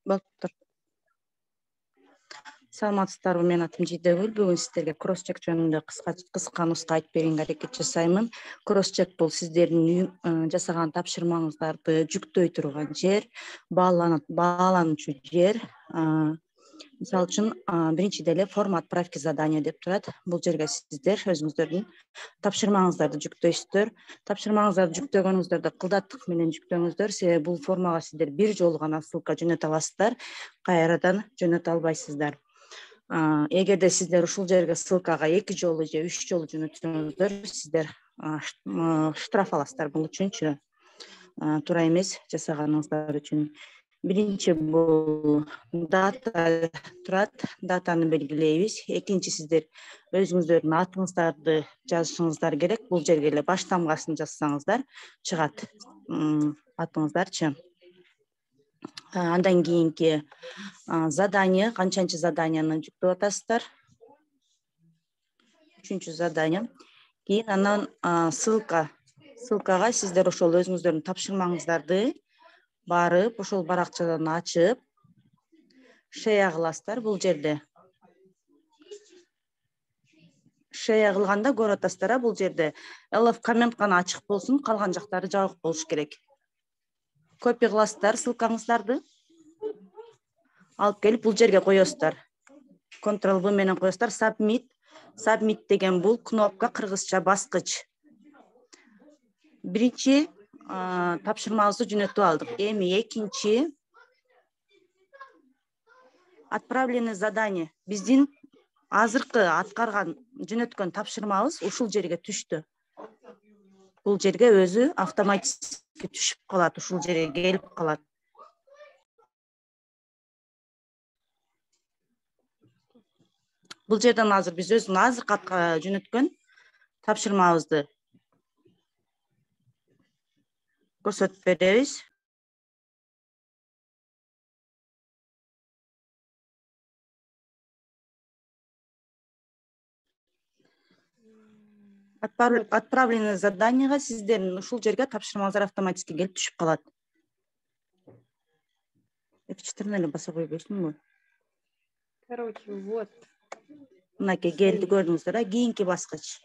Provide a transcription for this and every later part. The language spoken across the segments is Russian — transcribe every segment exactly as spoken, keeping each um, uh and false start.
Болуптур. Саламатсыздарбы, менин атым Жидегүл. Бүгүн сиздерге кросс чек жөнүндө кыска кыска нуска айтып берүүгө аракет жасаймын. Кросс чек бул сиздердин жасаган тапшырмаңыздарды жүктөй турган жер, баалануучу жер. Мисалы үчүн биринчиде эле форма отправки задания деп турат. Бул жерге сиздер өзүңүздөрдүн тапшырмаңыздарды жүктөйсүздөр. Тапшырмаңыздарды жүктөгөнүңүздөрдө кылдаттык менен жүктөңүздөр, себеби бул формага сиздер бир жолу гана ссылка жөнөтө аласыздар, кайрадан жөнөтө албайсыздар. Эгерде сиздер ушул жерге ссылкага эки жолу же үч жолу жөнөтсөңүздөр, сиздер штраф аласыздар. Бул үчүнчү туура эмес жасаганыңыздар үчүн. Биринчи бул дата турат, датаны белгилейбиз. Экинчи, сиздер өзүңүздөрдүн атыңыздарды жазышыңыздар керек. Бул жерге эле баш тамгасын жазсаңыздар чыгат атыңыздарчы. Андан кийинки задание, канчанчы заданияны жүктөп атасыздар? Үчүнчү задание. Кийин анан ссылка. Ссылкага сиздер ошол өзүңүздөрдүн тапшырмаңыздарды барып, ошол баракчадан ачып, шея кыласыздар. Бул жерде шея кылганда көрүп атасыздар, бул жерде элов коммент гана ачык болсун, калган жактары жабык болуш керек. Копия кыласыздар ссылкаңыздарды, алып келип бул жерге коесуздар. контрол вэ менен коесуздар. Submit. Submit деген бул кнопка, кыргызча баскыч. Биринчи тапшырмабызды жөнөтүп алдык. Эми экинчи отправленное задание. Биздин азыркы аткарган жөнөткөн тапшырмабыз ушул жерге түштү. Бул жерге өзү автоматически түшүп калат, ушул жерге келип калат. Бул жерден азыр биз өзүнүн азыркы жөнөткөн тапшырмабызды көрсөтүп беребиз. Отправленное заданияга сиздердин ушул жерге тапшырмаңыздар автоматически келип түшүп калат. эф четыре эле баса койбойсуңбу? Короче, вот. Мынакей келди, көрдүңүздөр, а кийинки баскыч.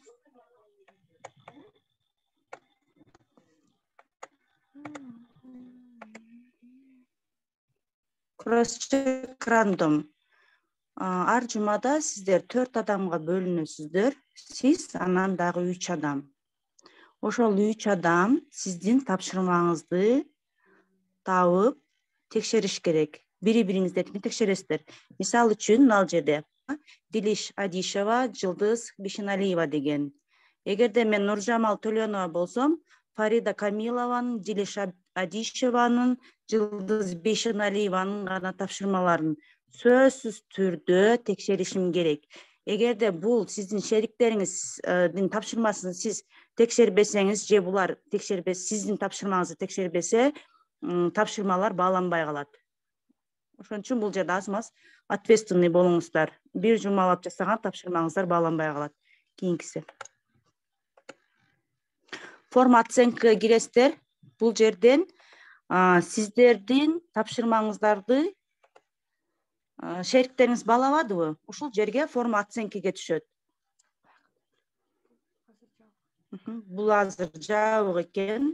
Кросс-чек рандом. Ар жумада сиздер төрт адамга бөлүнөсүздөр. Сиз анан дагы үч адам. Ошол үч адам сиздин тапшырмаңызды табып текшериш керек. Бири-бириңиздердикин текшересиздер. Мисалы үчүн, мына жерде Дилиш Адишева, Жылдыз Бишеналиева деген. Эгерде мен Нуржамал Төлөнова болсом, Фарида Камилованын, Дилиш Адишеванын, Жылдыз Бишеналиеванын гана тапшырмаларын сөзсүз түрдө текшеришим керек. Эгерде бул сиздин шериктериңиздин тапшырмасын сиз текшербесеңиз, же булар текшербес, сиздин тапшырмаңызды текшербесе, тапшырмалар бааланбай калат. Ошон үчүн бул жерде аз-маз ответственный болуңуздар. Бир жумалап жасаган тапшырмаңыздар бааланбай калат. Кийинкиси. Форма оценкага киресиздер. Бул жерден сиздердин тапшырмаңыздарды шериктериңиз баалабадыбы? Ушул жерге форма оценкага түшөт. Бул азыр жабык экен.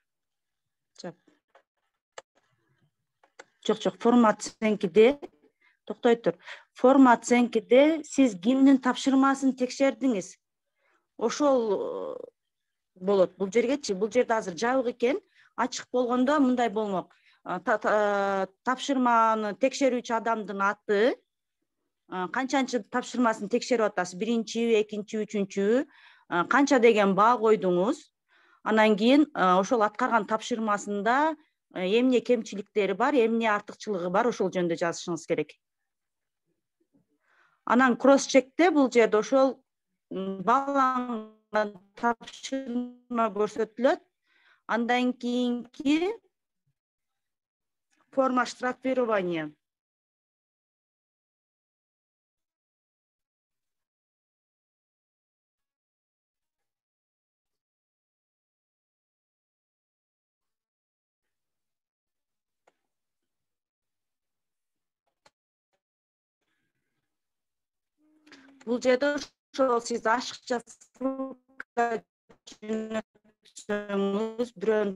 Жок, жок, форма оценкиде, токтой тур. Форма оценкиде сиз кимдин тапшырмасын текшердиңиз? Ошол болот. Бул жергечи, бул жерде азыр жабык экен. Ачык болгондо мындай болмок. Тапшырманы текшерүүчү адамдын аты, канчанчы тапшырмасын текшерип атасыз? Биринчи, экинчи, үчүнчү, канча деген баа койдуңуз? Анан кийин ошол аткарган тапшырмасында эмне кемчиликтери бар, эмне артыкчылыгы бар, ошол жөнүндө жазышыңыз керек. Анан кросс чекте бул жерде ошол бааланган тапшырма көрсөтүлөт. Андан кийинки форма штрафирования. бул жерде ошол сиз ашыкча ссылка жөнөтсөңүз, бирөөнүн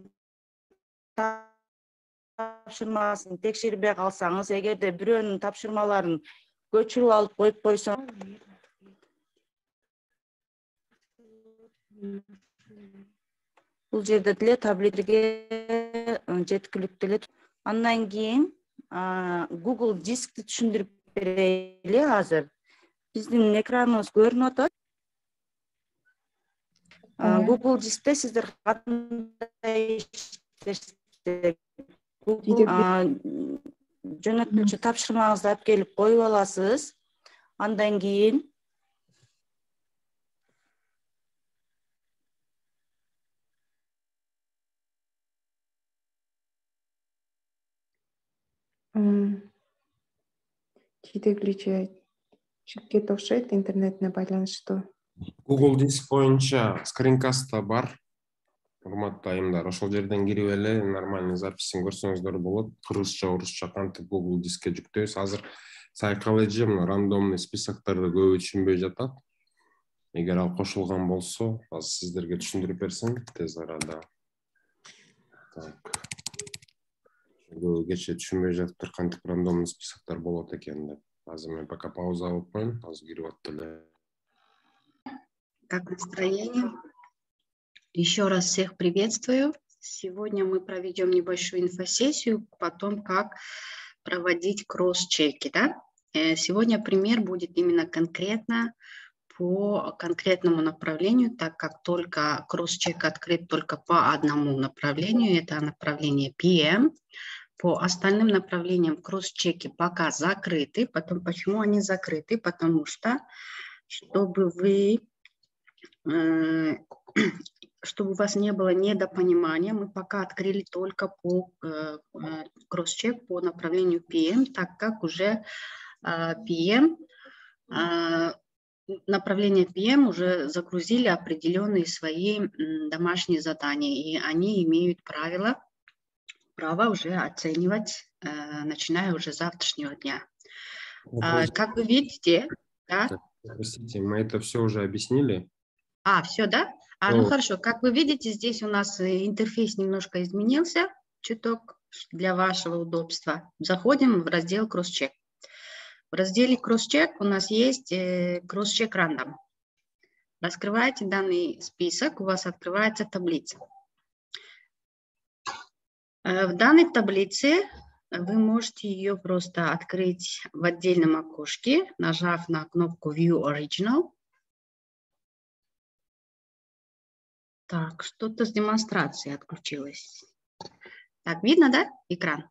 тапшырмасын текшербей калсаңыз, эгерде бирөөнүн тапшырмаларын көчүрүп алып коюп койсоңуз, бул жерде деле таблетке жеткиликтүү эле. Андан кийин Google дискти түшүндүрүп берели азыр. Биздин экраныбыз көрүнүп атат. Google дискте сиздер кандай иштешсиздер? Жөнөтүлчү тапшырмаңызды алып келип коюп аласыз. Андан кийин жетекчи чекке окшойт, интернетине байланыштуу. Google Диск боюнча скринкаст да бар. Урматтуу айымдар, ошол жерден кирип эле нормальный записин көрсөңүздөр болот. Кыргызча, орусча кантип Google Дискке жүктөйбүз. Азыр Psychology мына рандомный списоктарды көбү түшүнбөй жатат. Эгер ал кошулган болсо, азыр сиздерге түшүндүрүп берсем тез арада. Так. Көбү кече түшүнбөй жатыптыр кантип рандомный списоктор болот экен деп. Азыр мен пока пауза алып коеюн, азыр кирип аттыр эле. Как настроение? Еще раз всех приветствую. Сегодня мы проведем небольшую инфосессию о том, как проводить кросс-чеки. Да? Сегодня пример будет именно конкретно по конкретному направлению, так как только кросс-чек открыт только по одному направлению, это направление пи эм. По остальным направлениям кросс-чеки пока закрыты. Потом, почему они закрыты? Потому что, чтобы вы... чтобы у вас не было недопонимания, мы пока открыли только по э, кросс-чек по направлению пи эм, так как уже э, пи эм, э, направление пи эм уже загрузили определенные свои э, домашние задания, и они имеют правила, право уже оценивать, э, начиная уже с завтрашнего дня. Э, как вы видите, да? Простите, мы это все уже объяснили. А, все, да? А, ну хорошо, как вы видите, здесь у нас интерфейс немножко изменился, чуток для вашего удобства. Заходим в раздел кросс-чек. В разделе кросс-чек у нас есть кросс-чек рандом. Раскрываете данный список, у вас открывается таблица. В данной таблице вы можете ее просто открыть в отдельном окошке, нажав на кнопку View Original. Так, что-то с демонстрацией отключилось. Так, видно, да, экран?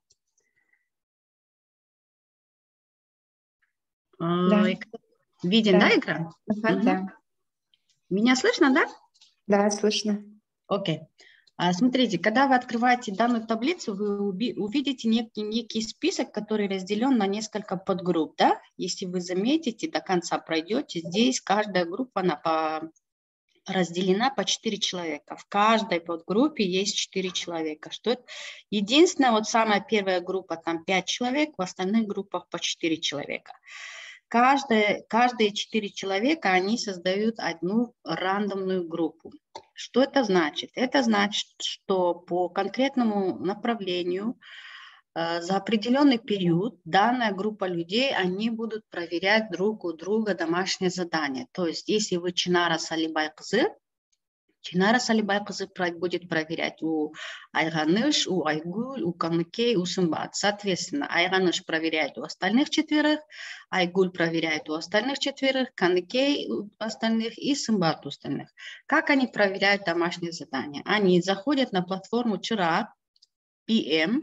Да. Виден, да, да экран? Ага, угу. Да. Меня слышно, да? Да, слышно. Окей. А, смотрите, когда вы открываете данную таблицу, вы увидите некий, некий список, который разделен на несколько подгрупп, да? Если вы заметите, до конца пройдете, здесь каждая группа на по... разделена по четыре человека. В каждой подгруппе есть четыре человека. Что это? Единственное, вот самая первая группа, там пять человек, в остальных группах по четыре человека. Каждая, каждые четыре человека, они создают одну рандомную группу. Что это значит? Это значит, что по конкретному направлению э, за определенный период данная группа людей, они будут проверять друг у друга домашние задания. То есть, если вы Чинара Салибай Кызы, Чинара Салибай Кызы будет проверять у Айганыш, у Айгуль, у Каныкей, у Сымбат. Соответственно, Айганыш проверяет у остальных четверых, Айгуль проверяет у остальных четверых, Каныкей у остальных и Сымбат у остальных. Как они проверяют домашние задания? Они заходят на платформу Чирак, пи эм.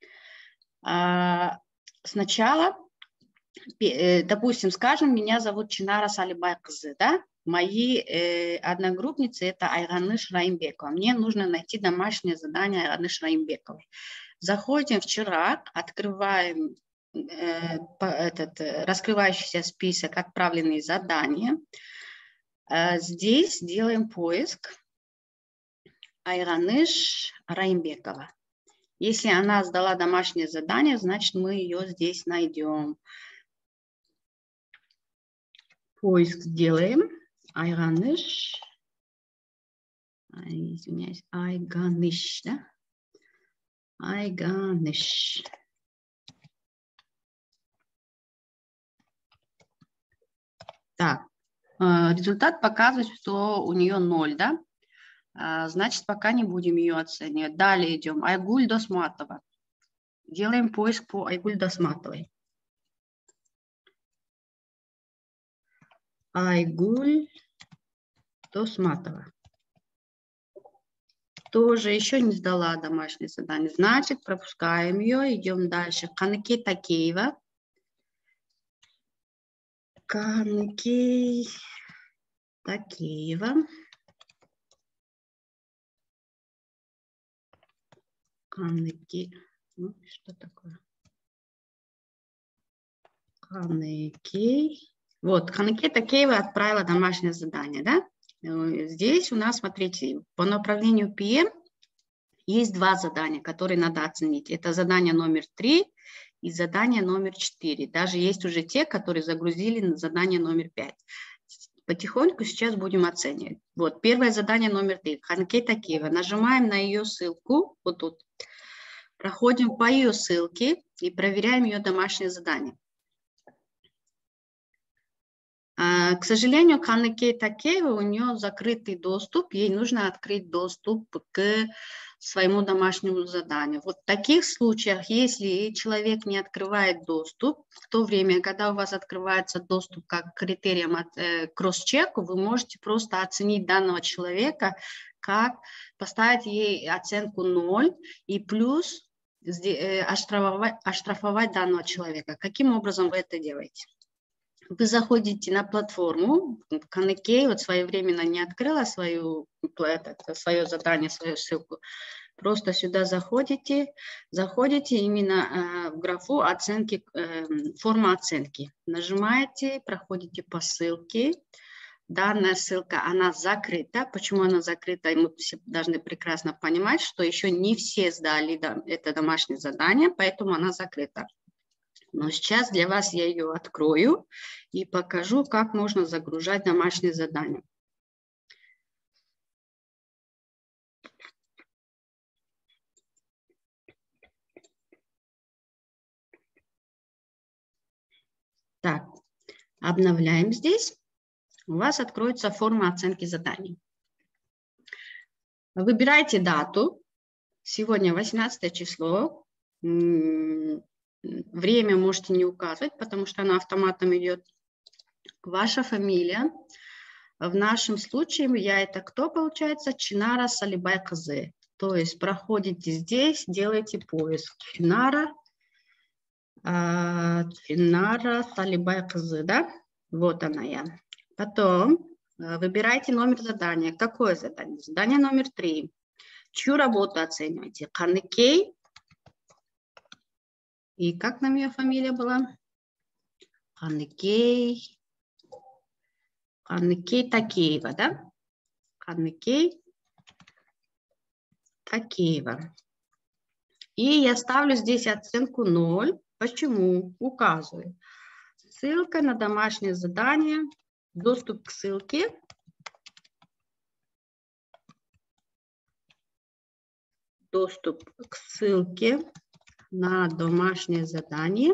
Сначала, допустим, скажем, меня зовут Чинара Салибай Кызы, да? Мои э, одногруппницы это Айганыш Раимбекова. Мне нужно найти домашнее задание Айганыш Раимбековой. Заходим в Чирак, открываем э, этот раскрывающийся список отправленные задания. Э, здесь делаем поиск Айганыш Раимбекова. Если она сдала домашнее задание, значит мы ее здесь найдем. Поиск сделаем. Айганыш. Ай, извиняюсь. Айганыш, да? Айганыш. Так, результат показывает, что у нее ноль, да? Значит, пока не будем ее оценивать. Далее идем. Айгуль Досматова. Делаем поиск по Айгуль Досматовой. Айгуль Досматова. Тоже еще не сдала домашнее задание. Значит, пропускаем ее. Идем дальше. Каныке Такеева. Каныке Такеева. Каныке. Ну, что такое? Каныке. Вот, Каныке Такеева отправила домашнее задание, да? Здесь у нас, смотрите, по направлению пи эм есть два задания, которые надо оценить. Это задание номер три и задание номер четыре. Даже есть уже те, которые загрузили на задание номер пять. Потихоньку сейчас будем оценивать. Вот, первое задание номер три. Каныке Такеева. Нажимаем на ее ссылку, вот тут. Проходим по ее ссылке и проверяем ее домашнее задание. К сожалению, Каныке Такеева, у нее закрытый доступ, ей нужно открыть доступ к своему домашнему заданию. Вот в таких случаях, если человек не открывает доступ, в то время, когда у вас открывается доступ как критерием от э, кросс-чеку, вы можете просто оценить данного человека, как поставить ей оценку ноль и плюс э, оштрафовать, оштрафовать данного человека. Каким образом вы это делаете? Вы заходите на платформу, Каныке вот своевременно не открыла свою, это, свое задание, свою ссылку, просто сюда заходите, заходите именно э, в графу оценки, э, форма оценки. Нажимаете, проходите по ссылке. Данная ссылка, она закрыта. Почему она закрыта? Мы все должны прекрасно понимать, что еще не все сдали это домашнее задание, поэтому она закрыта. Но сейчас для вас я ее открою и покажу, как можно загружать домашние задания. Так, обновляем здесь. У вас откроется форма оценки заданий. Выбирайте дату. Сегодня восемнадцатое число. Время можете не указывать, потому что оно автоматом идет. Ваша фамилия. В нашем случае я это кто получается? Чинара Салибай Казы. То есть проходите здесь, делаете поиск. Чинара, э, Чинара Салибай Казы, да? Вот она я. Потом э, выбирайте номер задания. Какое задание? Задание номер три. Чью работу оцениваете? Каныке. И как там ее фамилия была? Каныке. Каныке Такеева, да? Каныке Такеева. И я ставлю здесь оценку ноль. Почему? Указываю. Ссылка на домашнее задание. Доступ к ссылке. Доступ к ссылке на домашнее задание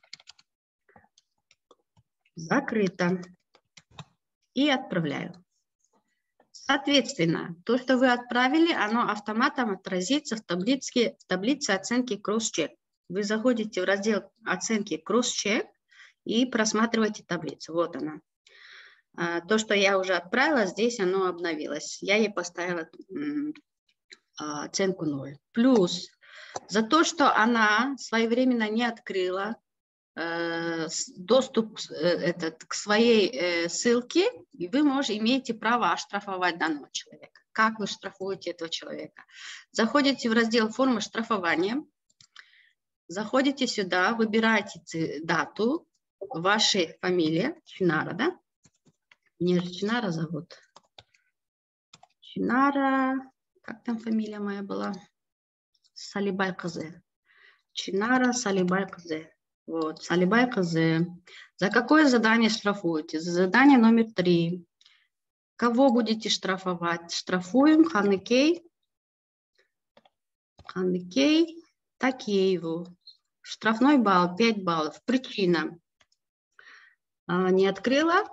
закрыто. И отправляю. Соответственно, то, что вы отправили, оно автоматом отразится в таблице, в таблице оценки кросс-чек. Вы заходите в раздел оценки кросс-чек и просматриваете таблицу. Вот она. То, что я уже отправила, здесь оно обновилось. Я ей поставила оценку ноль. Плюс за то, что она своевременно не открыла доступ этот, к своей ссылке, и вы можете, имеете право оштрафовать данного человека. Как вы штрафуете этого человека? Заходите в раздел формы штрафования, заходите сюда, выбираете дату, вашей фамилии, Чинара, да? Меня же Чинара зовут. Чинара, как там фамилия моя была? Салибай Казы. Чинара Салибай Казы. Вот, Салибай Казы. За какое задание штрафуете? За задание номер три. Кого будете штрафовать? Штрафуем Ханыкей, Ханыкей Такееву. Штрафной балл пять баллов. Причина. А, не открыла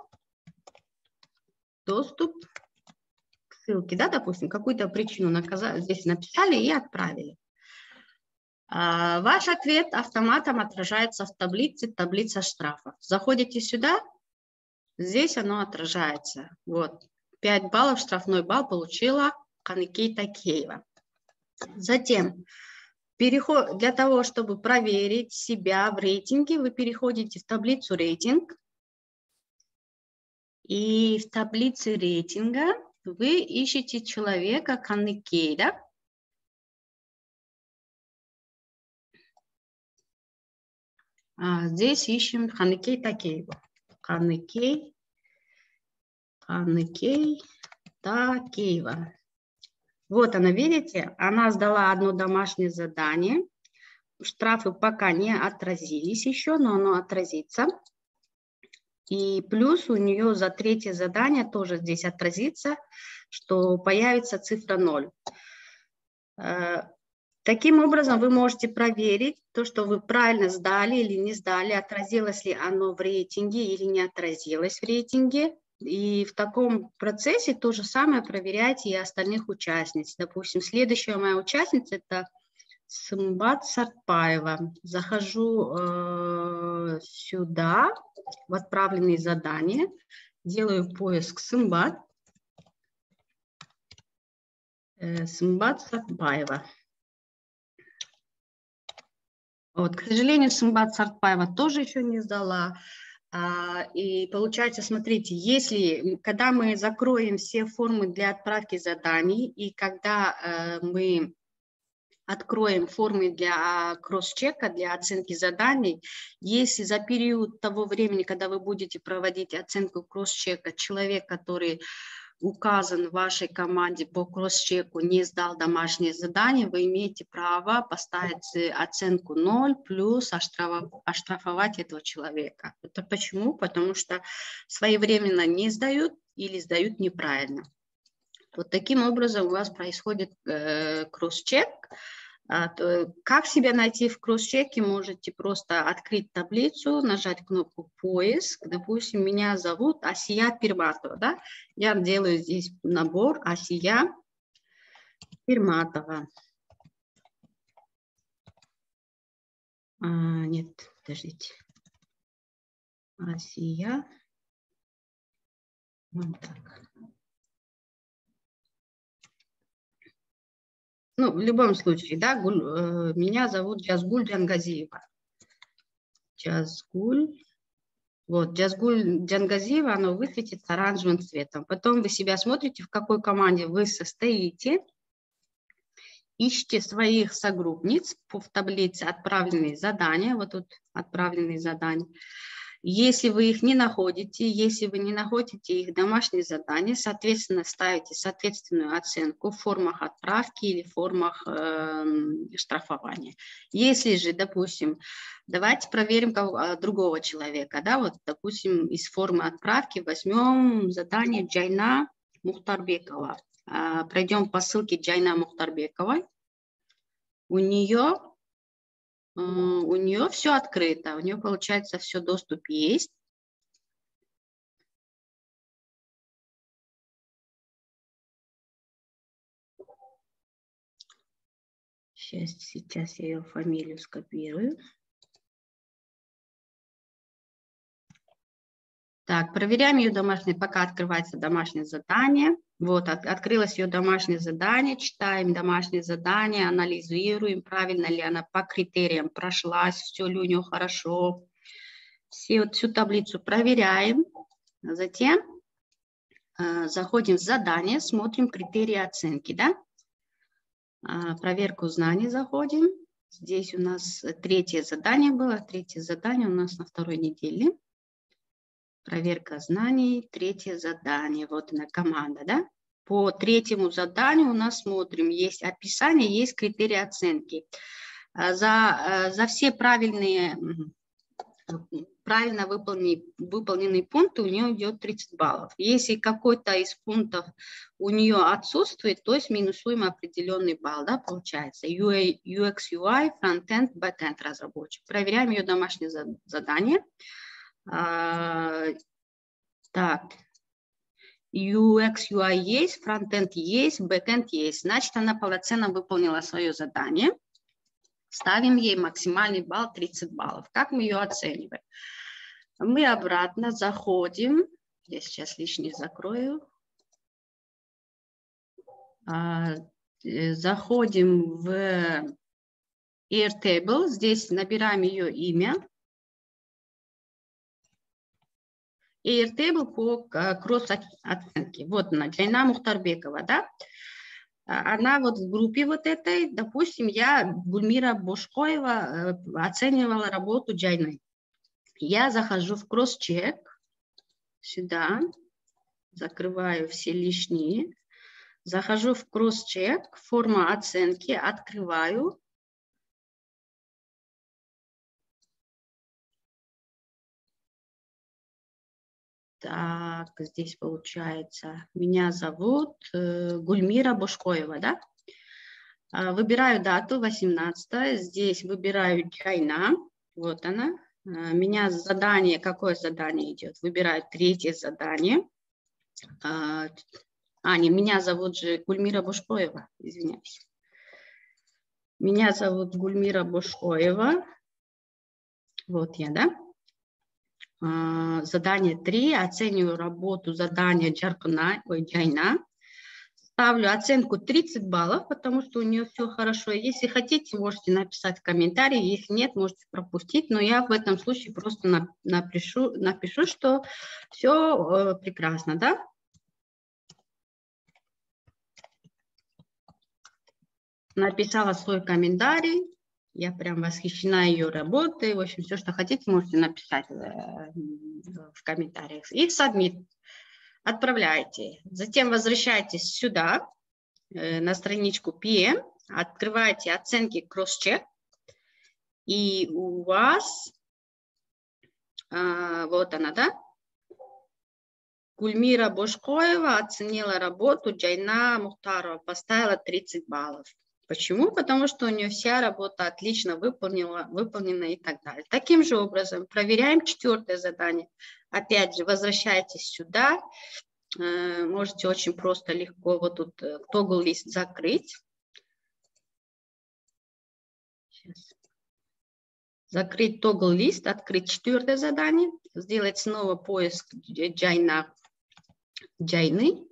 доступ к ссылке, да, допустим, какую-то причину наказали, здесь написали и отправили. А, ваш ответ автоматом отражается в таблице, таблица штрафов. Заходите сюда, здесь оно отражается. Вот, пять баллов, штрафной балл получила Ханыкей Такеева. Затем, переход, для того, чтобы проверить себя в рейтинге, вы переходите в таблицу рейтинг. И в таблице рейтинга вы ищете человека Ханыкей, да? А здесь ищем Ханыкей Такееву. Ханыкей, Ханыкей Такеева. Вот она, видите, она сдала одно домашнее задание. Штрафы пока не отразились еще, но оно отразится. И плюс у нее за третье задание тоже здесь отразится, что появится цифра ноль. Таким образом, вы можете проверить то, что вы правильно сдали или не сдали, отразилось ли оно в рейтинге или не отразилось в рейтинге. И в таком процессе то же самое проверяйте и остальных участниц. Допустим, следующая моя участница – это Сымбат Сартпаева. Захожу э, сюда, в отправленные задания, делаю поиск Сымбат. Э, Сымбат Сартпаева. Вот, к сожалению, Сымбат Сартпаева тоже еще не сдала. А, и получается, смотрите, если, когда мы закроем все формы для отправки заданий, и когда э, мы откроем формы для кросс-чека, для оценки заданий, если за период того времени, когда вы будете проводить оценку кросс-чека, человек, который указан в вашей команде по кросс-чеку, не сдал домашнее задание, вы имеете право поставить оценку ноль плюс оштрафовать этого человека. Это почему? Потому что своевременно не сдают или сдают неправильно. Вот таким образом у вас происходит э, кросс-чек. А, то, как себя найти в кросс-чеке? Можете просто открыть таблицу, нажать кнопку «Поиск». Допустим, меня зовут Асия Пирматова. Да? Я делаю здесь набор Асия Пирматова. А, нет, подождите. Асия. Вот так. Ну, в любом случае, да, гуль, э, меня зовут Джазгуль Джангазиева. Джазгуль. Вот, Джазгуль Джангазиева, оно высветится оранжевым цветом. Потом вы себя смотрите, в какой команде вы состоите. Ищите своих согруппниц в таблице «Отправленные задания». Вот тут «Отправленные задания». Если вы их не находите, если вы не находите их домашние задания, соответственно, ставите соответственную оценку в формах отправки или в формах э, штрафования. Если же, допустим, давайте проверим кого, другого человека, да, вот, допустим, из формы отправки возьмем задание Джайна Мухтарбекова. Э, пройдем по ссылке Джайна Мухтарбековой. У нее... У нее все открыто, у нее, получается, все, доступ есть. Сейчас, сейчас я ее фамилию скопирую. Так, проверяем ее домашнее, пока открывается домашнее задание. Вот, от, открылось ее домашнее задание, читаем домашнее задание, анализируем, правильно ли она по критериям прошлась, все ли у нее хорошо. Все, вот, всю таблицу проверяем. Затем э, заходим в задание, смотрим критерии оценки, да? Э, проверку знаний заходим. Здесь у нас третье задание было, третье задание у нас на второй неделе. Проверка знаний, третье задание, вот она команда, да? По третьему заданию у нас смотрим, есть описание, есть критерии оценки. За, за все правильные правильно выполненный, выполненный пункт, у нее идет тридцать баллов. Если какой-то из пунктов у нее отсутствует, то есть минусуем определенный балл, да, получается. ю экс, ю ай, фронтенд, бэкенд разработчик. Проверяем ее домашнее задание. А, так, ю экс, ю ай есть, фронтенд есть, бэкенд есть. Значит, она полноценно выполнила свое задание. Ставим ей максимальный балл тридцать баллов. Как мы ее оцениваем? Мы обратно заходим. Я сейчас лишний закрою. Заходим в Airtable. Здесь набираем ее имя. Airtable по кросс-оценке. Вот она, Джайна Мухтарбекова, да? Она вот в группе вот этой, допустим, я, Гульмира Бошкоева, оценивала работу Джайны. Я захожу в кросс-чек, сюда, закрываю все лишние, захожу в кросс-чек, форма оценки, открываю. Так, здесь получается, меня зовут э, Гульмира Бошкоева, да? Выбираю дату, восемнадцатое, здесь выбираю Джайна, вот она. Меня задание, какое задание идет? Выбираю третье задание. А, не, меня зовут же Гульмира Бошкоева, извиняюсь. Меня зовут Гульмира Бошкоева. Вот я, да? Задание три, оцениваю работу задания Джаркана, ой, Джайна. Ставлю оценку тридцать баллов, потому что у нее все хорошо. Если хотите, можете написать в комментарии, если нет, можете пропустить, но я в этом случае просто напишу, напишу что все э, прекрасно, да? Написала свой комментарий. Я прям восхищена ее работой. В общем, все, что хотите, можете написать в комментариях. И submit. Отправляете. Затем возвращайтесь сюда, на страничку пи эм. Открываете оценки кросс-чек. И у вас, вот она, да? Гульмира Бошкоева оценила работу Джайна Мухтарова, поставила тридцать баллов. Почему? Потому что у нее вся работа отлично выполнена, выполнена и так далее. Таким же образом, проверяем четвертое задание. Опять же, возвращайтесь сюда. Можете очень просто, легко вот тут тогл-лист закрыть. Сейчас. Закрыть тогл-лист, открыть четвертое задание. Сделать снова поиск Джайна, Джайны.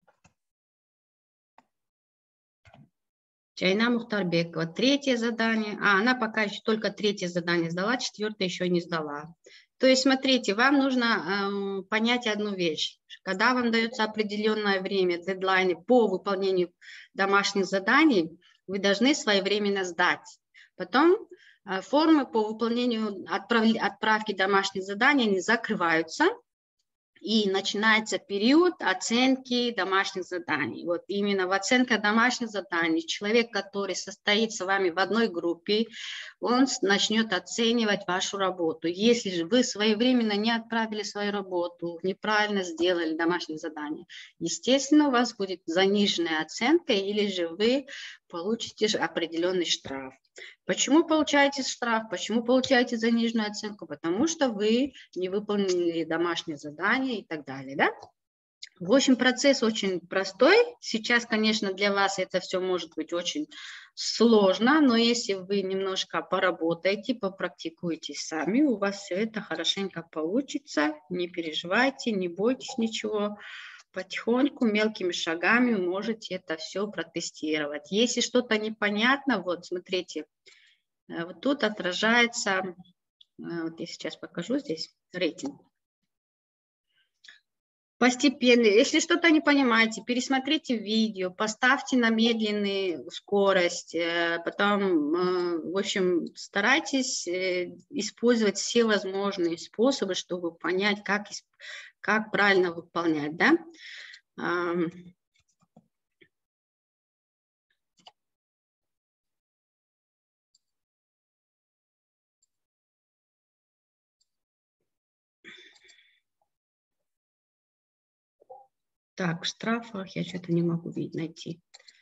Джайна Мухтарбекова. Третье задание. А, она пока еще только третье задание сдала, четвертое еще не сдала. То есть, смотрите, вам нужно э, понять одну вещь. Когда вам дается определенное время, дедлайны по выполнению домашних заданий, вы должны своевременно сдать. Потом э, формы по выполнению отправ... отправки домашних заданий не закрываются. И начинается период оценки домашних заданий. Вот именно в оценке домашних заданий человек, который состоит с вами в одной группе, он начнет оценивать вашу работу. Если же вы своевременно не отправили свою работу, неправильно сделали домашнее задание, естественно, у вас будет заниженная оценка или же вы получите определенный штраф. Почему получаете штраф? Почему получаете заниженную оценку? Потому что вы не выполнили домашнее задание и так далее, да? В общем, процесс очень простой. Сейчас, конечно, для вас это все может быть очень сложно, но если вы немножко поработаете, попрактикуете сами, у вас все это хорошенько получится. Не переживайте, не бойтесь ничего. Потихоньку, мелкими шагами можете это все протестировать. Если что-то непонятно, вот смотрите, вот тут отражается, вот я сейчас покажу здесь рейтинг. Постепенно, если что-то не понимаете, пересмотрите видео, поставьте на медленную скорость, потом, в общем, старайтесь использовать все возможные способы, чтобы понять, как, как правильно выполнять, да? Так, в штрафах я что-то не могу видеть, найти.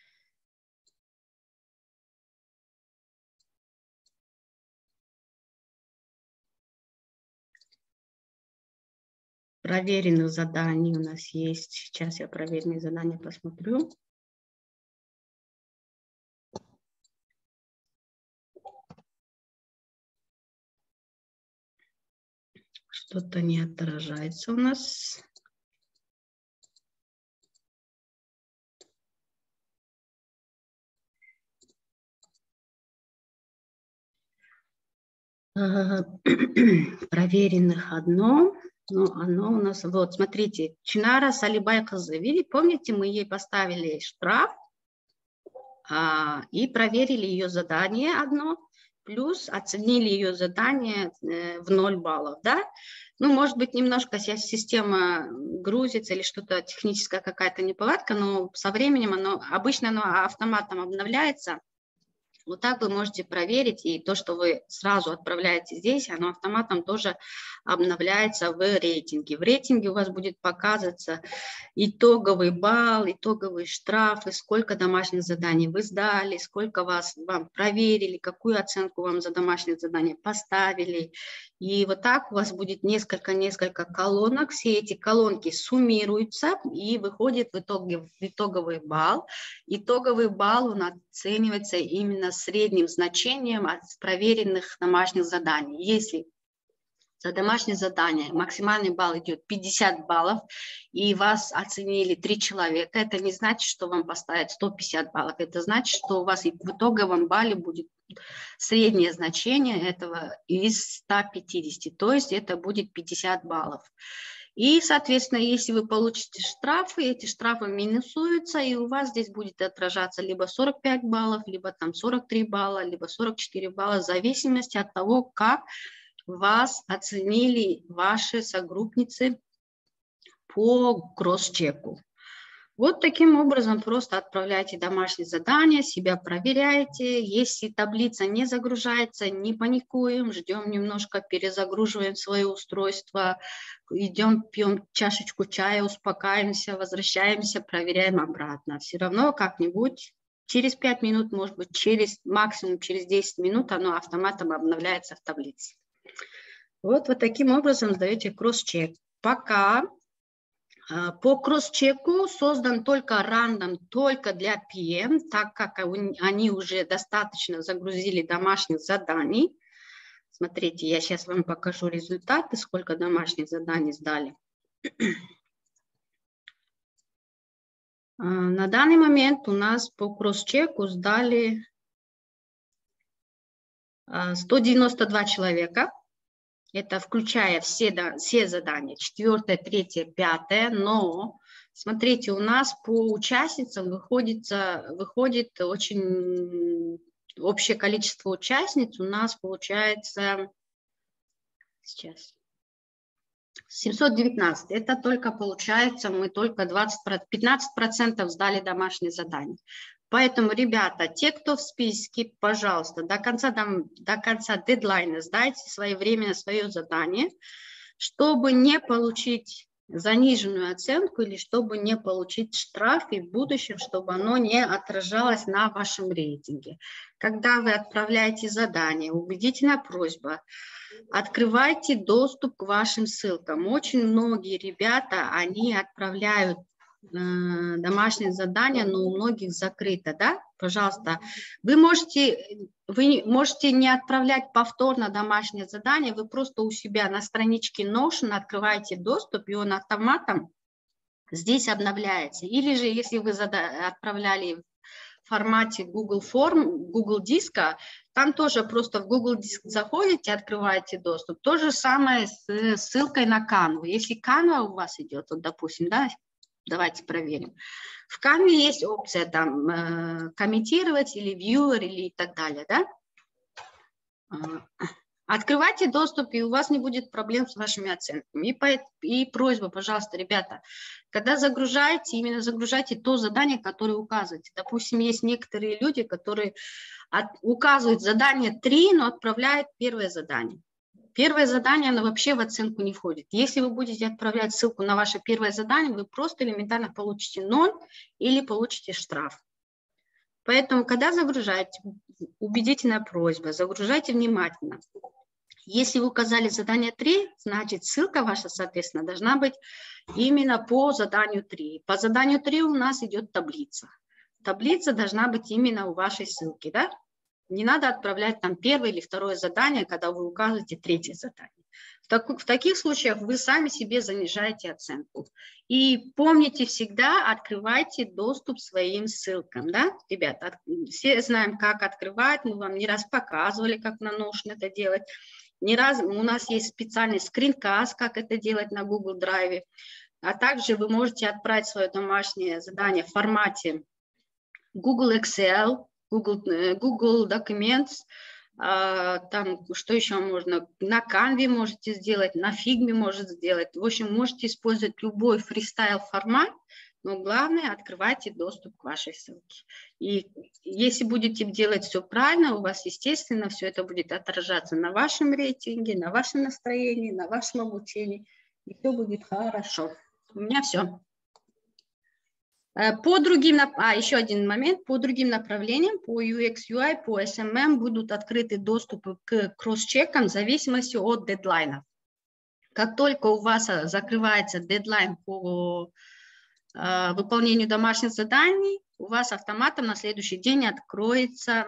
Проверенных заданий у нас есть. Сейчас я проверенные задания посмотрю. Что-то не отражается у нас. Проверенных одно. Ну, оно у нас, вот, смотрите, Чинара Салибай Кызы, видите, помните, мы ей поставили штраф а, и проверили ее задание одно, плюс оценили ее задание э, в ноль баллов, да? Ну, может быть, немножко сейчас система грузится или что-то техническая какая-то неполадка, но со временем оно, обычно оно автоматом обновляется. Вот так вы можете проверить, и то, что вы сразу отправляете здесь, оно автоматом тоже обновляется в рейтинге. В рейтинге у вас будет показываться итоговый балл, итоговые штрафы, сколько домашних заданий вы сдали, сколько вас, вам проверили, какую оценку вам за домашнее задание поставили. И вот так у вас будет несколько-несколько колонок. Все эти колонки суммируются и выходит в итоге в итоговый балл. Итоговый балл он оценивается именно средним значением от проверенных домашних заданий. Если за домашнее задание максимальный балл идет пятьдесят баллов, и вас оценили три человека, это не значит, что вам поставят сто пятьдесят баллов. Это значит, что у вас и в итоговом балле будет среднее значение этого из ста пятидесяти, то есть это будет пятьдесят баллов. И, соответственно, если вы получите штрафы, эти штрафы минусуются, и у вас здесь будет отражаться либо сорок пять баллов, либо там сорок три балла, либо сорок четыре балла, в зависимости от того, как вас оценили ваши согруппницы по кросс-чеку. Вот таким образом просто отправляйте домашние задания, себя проверяйте. Если таблица не загружается, не паникуем, ждем немножко, перезагруживаем свое устройство, идем, пьем чашечку чая, успокаиваемся, возвращаемся, проверяем обратно. Все равно как-нибудь через пять минут, может быть, через максимум через десять минут оно автоматом обновляется в таблице. Вот, вот таким образом сдаете кросс-чек. Пока по кросс-чеку создан только рандом, только для пи эм, так как они уже достаточно загрузили домашних заданий. Смотрите, я сейчас вам покажу результаты, сколько домашних заданий сдали. На данный момент у нас по кросс-чеку сдали сто девяносто два человека. Это включая все, да, все задания, четвертое, третье, пятое, но, смотрите, у нас по участницам выходит, выходит очень общее количество участниц, у нас получается, сейчас, семьсот девятнадцать, это только получается, мы только двадцать, пятнадцать процентов сдали домашние задания. Поэтому, ребята, те, кто в списке, пожалуйста, до конца, до, до конца дедлайна сдайте своевременно свое задание, чтобы не получить заниженную оценку или чтобы не получить штраф и в будущем, чтобы оно не отражалось на вашем рейтинге. Когда вы отправляете задание, убедительная просьба, открывайте доступ к вашим ссылкам. Очень многие ребята, они отправляют домашние задания, но у многих закрыто, да, пожалуйста, вы можете, вы можете не отправлять повторно домашнее задание, вы просто у себя на страничке Notion открываете доступ, и он автоматом здесь обновляется. Или же, если вы отправляли в формате Google форм, Google диска, там тоже просто в Google диск заходите, открываете доступ. То же самое с ссылкой на Canva. Если Canva у вас идет, вот, допустим, да, давайте проверим. В Canva есть опция там э, комментировать или viewer или и так далее, да? Открывайте доступ, и у вас не будет проблем с вашими оценками. И, по, и просьба, пожалуйста, ребята, когда загружаете, именно загружайте то задание, которое указываете. Допустим, есть некоторые люди, которые от, указывают задание три, но отправляют первое задание. первое задание, оно вообще в оценку не входит. Если вы будете отправлять ссылку на ваше первое задание, вы просто элементарно получите ноль или получите штраф. Поэтому, когда загружаете, убедительная просьба, загружайте внимательно. Если вы указали задание три, значит, ссылка ваша, соответственно, должна быть именно по заданию три. По заданию три у нас идет таблица. Таблица должна быть именно у вашей ссылки, да? Не надо отправлять там первое или второе задание, когда вы указываете третье задание. В, так, в таких случаях вы сами себе занижаете оценку. И помните всегда, открывайте доступ к своим ссылкам, да, ребята? Все знаем, как открывать, мы вам не раз показывали, как нам нужно это делать. Не раз, у нас есть специальный скринкаст, как это делать на Google Drive. А также вы можете отправить свое домашнее задание в формате Google Excel, Google, Google Documents, а, там что еще можно, на Canva можете сделать, на Figma можете сделать. В общем, можете использовать любой фристайл формат, но главное, открывайте доступ к вашей ссылке. И если будете делать все правильно, у вас, естественно, все это будет отражаться на вашем рейтинге, на вашем настроении, на вашем обучении, и все будет хорошо. У меня все. По другим, а еще один момент, по другим направлениям, по ю экс ю ай, по эс эм эм будут открыты доступы к кросс-чекам в зависимости от дедлайнов. Как только у вас закрывается дедлайн по э, выполнению домашних заданий, у вас автоматом на следующий день откроется,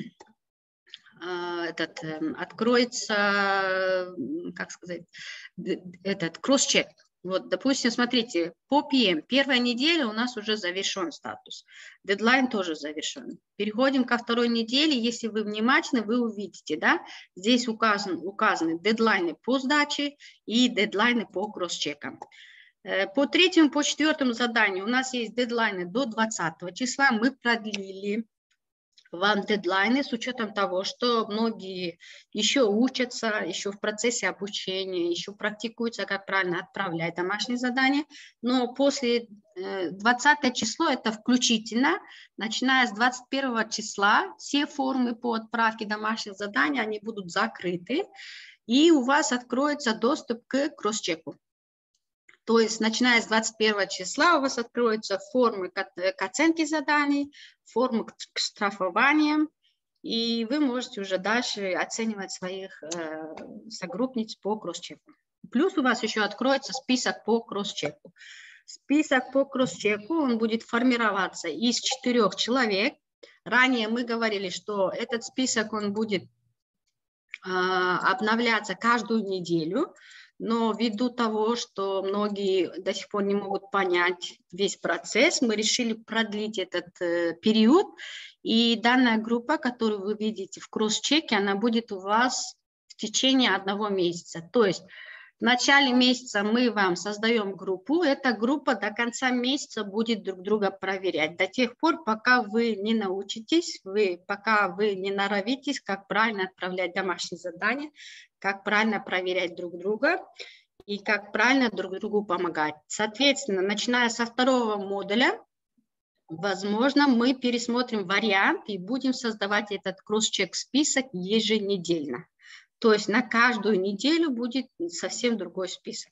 э, этот, э, откроется, как сказать, этот кросс-чек. Вот, допустим, смотрите, по пи эм первая неделя у нас уже завершен статус, дедлайн тоже завершен. Переходим ко второй неделе, если вы внимательны, вы увидите, да, здесь указан, указаны дедлайны по сдаче и дедлайны по кросс-чекам. По третьему, по четвертому заданию у нас есть дедлайны до двадцатого числа, мы продлили вам дедлайны с учетом того, что многие еще учатся, еще в процессе обучения, еще практикуются, как правильно отправлять домашние задания. Но после двадцатого числа, это включительно, начиная с двадцать первого числа, все формы по отправке домашних заданий, они будут закрыты, и у вас откроется доступ к кросс-чеку. То есть, начиная с двадцать первого числа у вас откроются формы к, к оценке заданий, формы к, к штрафованиям, и вы можете уже дальше оценивать своих э, согруппниц по кросс-чеку. Плюс у вас еще откроется список по кросс-чеку. Список по кросс-чеку, он будет формироваться из четырех человек. Ранее мы говорили, что этот список, он будет э, обновляться каждую неделю. Но ввиду того, что многие до сих пор не могут понять весь процесс, мы решили продлить этот э, период. И данная группа, которую вы видите в кросс-чеке, она будет у вас в течение одного месяца. То есть в начале месяца мы вам создаем группу. Эта группа до конца месяца будет друг друга проверять. До тех пор, пока вы не научитесь, вы, пока вы не норовитесь, как правильно отправлять домашние задания, как правильно проверять друг друга и как правильно друг другу помогать. Соответственно, начиная со второго модуля, возможно, мы пересмотрим вариант и будем создавать этот кросс-чек список еженедельно. То есть на каждую неделю будет совсем другой список.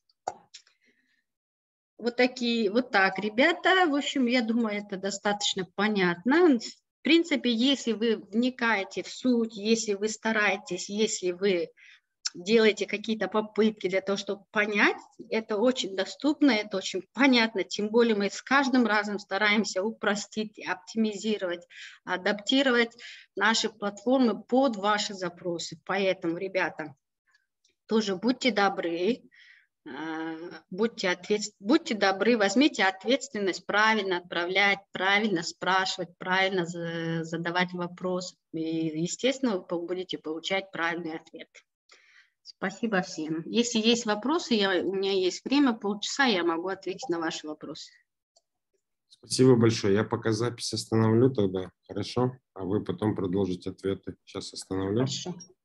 Вот такие, вот так, ребята. В общем, я думаю, это достаточно понятно. В принципе, если вы вникаете в суть, если вы стараетесь, если вы делаете какие-то попытки для того, чтобы понять, это очень доступно, это очень понятно, тем более мы с каждым разом стараемся упростить, оптимизировать, адаптировать наши платформы под ваши запросы. Поэтому, ребята, тоже будьте добры, будьте, ответств... будьте добры, возьмите ответственность правильно отправлять, правильно спрашивать, правильно задавать вопросы. И, естественно, вы будете получать правильный ответ. Спасибо всем. Если есть вопросы, я, у меня есть время, полчаса, я могу ответить на ваши вопросы. Спасибо большое. Я пока запись остановлю тогда, хорошо? А вы потом продолжите ответы. Сейчас остановлю. Хорошо.